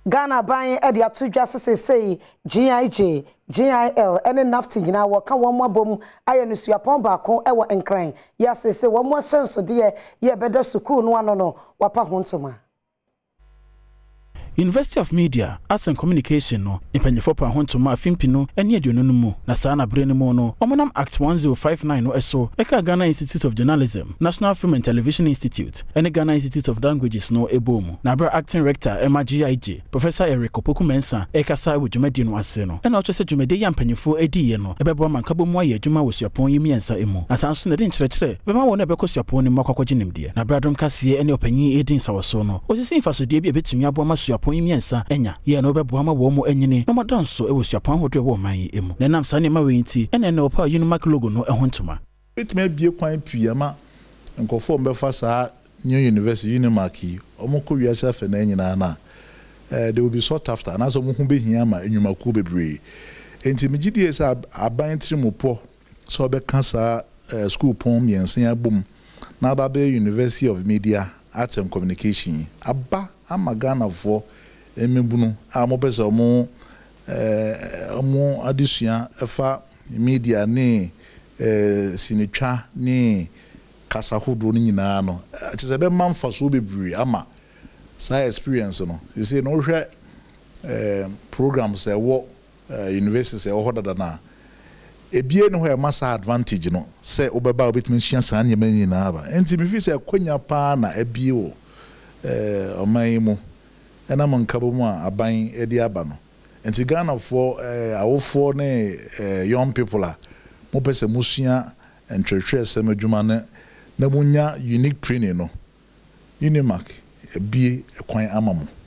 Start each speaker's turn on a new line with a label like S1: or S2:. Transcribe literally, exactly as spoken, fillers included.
S1: Ghana buying at the two justices say G I J, G I L, and enough to now will come one more boom. I understand upon back on our and crying. Yes, they say one more sense so dear, yeah, better sukun one or no, wapa huntuma.
S2: University of Media, Arts and Communication no impanyefo pa ho ntoma afimpino ene aduonu no mu na saa na bre ne mu no omonam Act one zero five nine no eso eka Ghana Institute of Journalism, National Film and Television Institute ene Ghana Institute of Languages no ebomu na bra acting rector Emma G I J Professor Eric Opoku Mensa eka sa wo dwumadi no ase no ena ocho se dwumadi ya mpanyefo edi ye no ebebo mankabo mu aye dwuma wosuapon yimiensa emu na sanso na de nkyerɛkyerɛ bema wo na bekosuapon ni makwakwaje nimde na bradom kase ene opanyin edin sawoso no osisi mfasodie bi ebetumi abo ma pon yimiensa enya ye no beboa ma wo mo anyini no madanso e wosuapon hodo e wo man emu na nam sa ne ma wenti ene ne opa UNIMAC logo no e hontoma
S3: bitme bie kwan tuyama nkofo mbefa sa new university UNIMAC yi omoko wiase afa na nyina na eh they will be sought after na so mo hu behia ma enwumaku bebre enti migidie sa aban trimopo so be kansa school pon miensen abom na ba be University of Media Arts and Communication aba amagana for emebunu amopesa omo eh omo adisua efa media ne eh sinitwa ne kasahodo ni nyina no atise be manfa so bebre ama sa experience no say no hwe eh programs e wo universities e wo hodada na ebie no ho masa advantage no say obeba obetumi hia san nyema nyina aba enti mi fi say kwanya pa na ebie wo eh oman mu ena mankabo mu aban edi aba no enti Ghana for eh awofo ne young people a mo pese musua entwetwe semadwuma ne na munya unique training no UNIMAC ebie ekwan amamu